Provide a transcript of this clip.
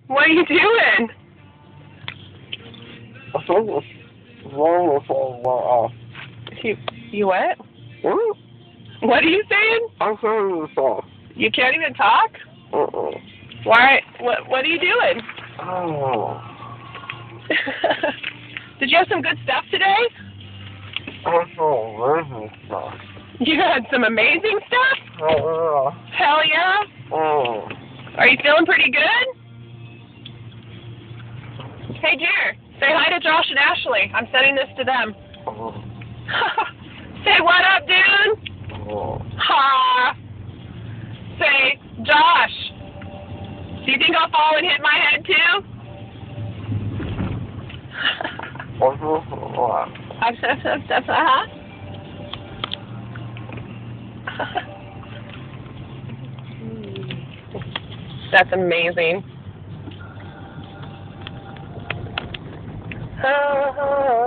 What are you doing? I think it's wonderful off. You what? What? What are you saying? I'm saying this off. You can't even talk? Why? What are you doing? Oh. Did you have some good stuff today? I feel amazing stuff. You had some amazing stuff? Oh, Hell yeah? oh. Are you feeling pretty good? Hey, Jer, say hi to Josh and Ashley. I'm sending this to them. Oh. Say what up, dude? Oh. Ha! Say, Josh, do you think I'll fall and hit my head too? That's amazing.